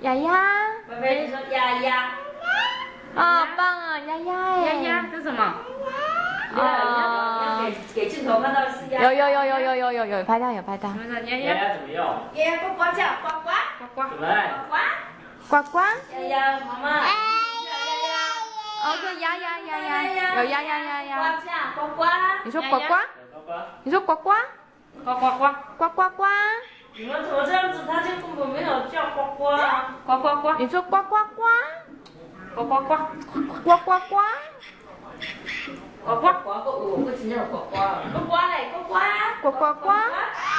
丫丫。 贝贝，你说丫丫。 啊，棒啊，丫丫哎。 丫丫，这是什么？要给镜头看到是丫。 有拍到有拍到。 丫丫怎么用？丫丫呱呱叫，呱呱呱呱。怎么？ 呱呱。 丫丫，妈妈。 哦，对，丫丫，有丫丫。 呱呱。 你说呱呱。你说呱呱。 呱呱呱。 呱呱呱。 你们怎么这样子？他就根本没有叫呱呱啊！呱呱呱。 你说呱呱呱。 呱呱呱。 呱呱呱。 呱呱呱，我不听见呱呱。呱呱嘞，呱呱。 呱呱呱。